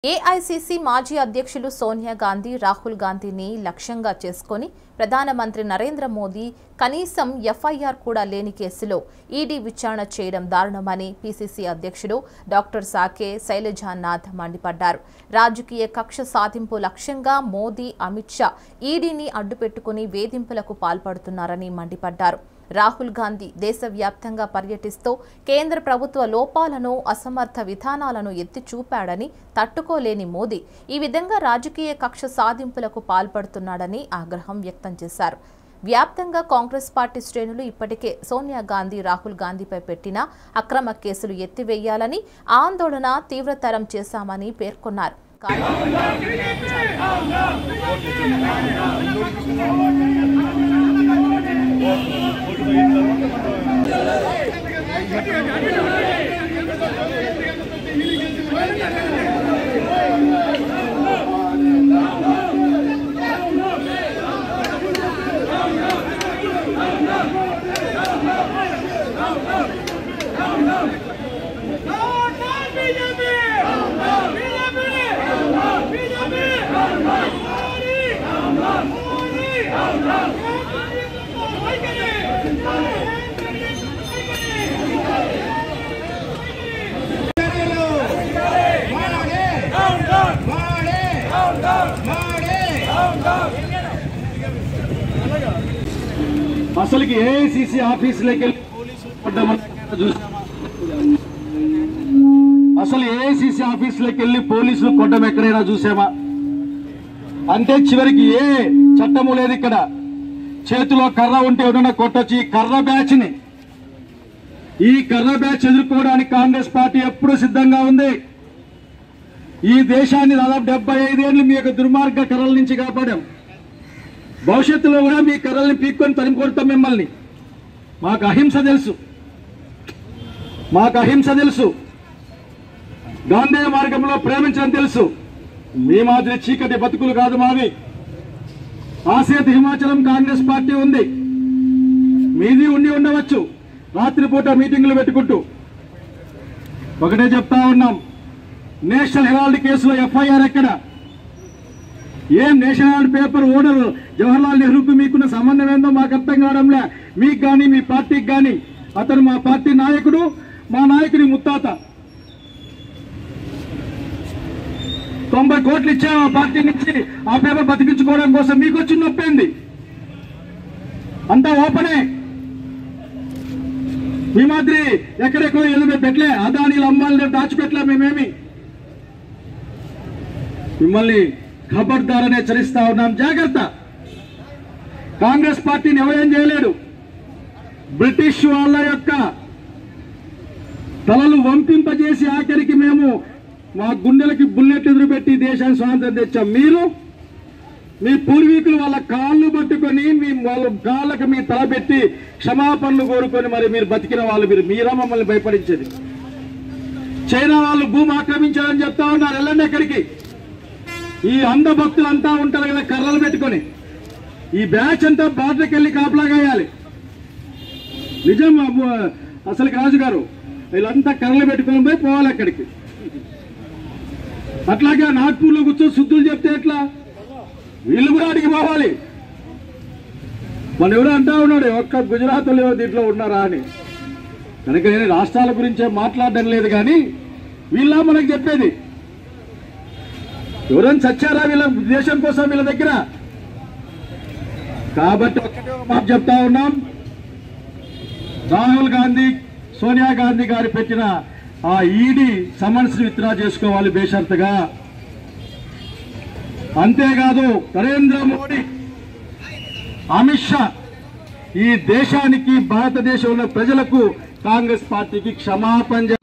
AICC మాజీ అధ్యక్షులు సోనియా గాంధీ, రాహుల్ గాంధీని లక్ష్యంగా చేసుకొని ప్రధానమంత్రి నరేంద్ర మోదీ కనీసం ఎఫ్ఐఆర్ కూడా లేని కేసులో ఈడీ విచారణ చేయడం దారుణమని పీసీసీ అధ్యక్షుడు డాక్టర్ సాకే శైలజానాథ్ మండిపడ్డారు. రాజకీయ కక్ష సాధింపు లక్ష్యంగా మోదీ, అమిత్ షా ఈడీని అడ్డుపెట్టుకుని వేధింపులకు పాల్పడుతున్నారని మండిపడ్డారు. రాహుల్ గాంధీ దేశవ్యాప్తంగా పర్యటిస్తూ కేంద్ర ప్రభుత్వ లోపాలను, అసమర్థ విధానాలను ఎత్తి చూపాడని తట్టుకోలేని మోదీ ఈ విధంగా రాజకీయ కక్ష సాధింపులకు పాల్పడుతున్నాడని ఆగ్రహం వ్యక్తం చేశారు. వ్యాప్తంగా కాంగ్రెస్ పార్టీ శ్రేణులు ఇప్పటికే సోనియా గాంధీ, రాహుల్ గాంధీపై పెట్టిన అక్రమ కేసులు ఎత్తివేయాలని ఆందోళన తీవ్రతరం చేశామని పేర్కొన్నారు. అసలు ఏఐసీసీ ఆఫీసులోకి వెళ్ళి పోలీసులు కొట్టడం ఎక్కడైనా చూసామా? అంటే చివరికి ఏ చట్టము లేదు. ఇక్కడ చేతిలో కర్ర ఉంటే ఎవరైనా కొట్టొచ్చు. ఈ కర్ర బ్యాచ్ ఎదుర్కోవడానికి కాంగ్రెస్ పార్టీ ఎప్పుడూ సిద్ధంగా ఉంది. ఈ దేశాన్ని దాదాపు 75 ఏళ్లు మీ యొక్క దుర్మార్గ కర్రల నుంచి కాపాడాం. భవిష్యత్తులో కూడా మీ కర్రల్ని పీక్కొని తరిమి కొడతాం మిమ్మల్ని. మాకు అహింస తెలుసు. గాంధీ మార్గంలో ప్రేమించడం తెలుసు. మీ మాదిరి చీకటి బతుకులు కాదు మావి. ఆసేతు హిమాచలం కాంగ్రెస్ పార్టీ ఉంది. మీది ఉండవచ్చు. రాత్రిపూట మీటింగులు పెట్టుకుంటూ ఒకటే చెప్తా ఉన్నాం. నేషనల్ హెరాల్డ్ కేసులో ఎఫ్ఐఆర్ ఎక్కడ? ఏం national Herald paper owner Jawaharlal నెహ్రూకు మీకున్న సంబంధం ఏందో మాకు అర్థం కావడంలే. మీకు కానీ మీ పార్టీకి కానీ. అతను మా పార్టీ నాయకుడు, మా నాయకుడి ముత్తాత. 90 కోట్లు ఇచ్చాం ఆ పార్టీ నుంచి ఆ పేపర్ బతికించుకోవడం కోసం. మీకు వచ్చి నొప్పింది. అంతా ఓపెనే. మీ మాదిరి ఎక్కడెక్కడో ఎదురు పెట్టలే. అదానీలు అమ్మాలని దాచిపెట్టలే. మేమేమి మిమ్మల్ని ఖబర్దారనే హెచ్చరిస్తా ఉన్నాం. జాగ్రత్త. కాంగ్రెస్ పార్టీని ఎవరేం చేయలేడు. బ్రిటిష్ వాళ్ళ యొక్క తలలు వంపింపజేసి ఆఖరికి మేము మా గుండెలకి బుల్లెట్ ఎదురుపెట్టి దేశాన్ని స్వాతంత్రం తెచ్చాం. మీరు మీ పూర్వీకులు వాళ్ళ కాళ్ళు పట్టుకొని వాళ్ళ కాళ్ళకి మీ తల పెట్టి క్షమాపణలు కోరుకొని మరి మీరు బతికిన వాళ్ళు. మీరా మమ్మల్ని భయపడించేది? చైనా వాళ్ళు భూమి ఆక్రమించారని చెప్తా ఉన్నారు. వెళ్ళండి ఎక్కడికి. ఈ అంధ భక్తులంతా ఉంటారు కదా కర్రలు పెట్టుకొని. ఈ బ్యాచ్ అంతా బార్డర్కి వెళ్ళి కాపలా కాయాలి. నిజం అసలు రాజుగారు వీళ్ళంతా కర్రలు పెట్టుకొని పోవాలి అక్కడికి. అట్లాగే నాగ్పూర్లో కూర్చొని శుద్ధులు చెప్తే ఎట్లా? వీళ్ళు కూడా అడిగి పోవాలి. మన ఎవరు అంటా ఉన్నాడు ఒక్క గుజరాత్ దీంట్లో ఉన్నారా అని. కనుక నేను రాష్ట్రాల గురించే మాట్లాడడం లేదు కానీ వీళ్ళ మనకు చెప్పేది. ఎవరైనా చచ్చారా వీళ్ళ దేశం కోసం వీళ్ళ దగ్గర? కాబట్టి ఒక్కటే మాట చెప్తా ఉన్నాం. రాహుల్ గాంధీ, సోనియా గాంధీ గారు పెట్టిన ఆ ఈడీ సమన్స్ విత్డ్రా చేసుకోవాలి బేషరతుగా. అంతేకాదు నరేంద్ర మోడీ, అమిత్ షా ఈ దేశానికి, భారతదేశంలో ప్రజలకు, కాంగ్రెస్ పార్టీకి క్షమాపణ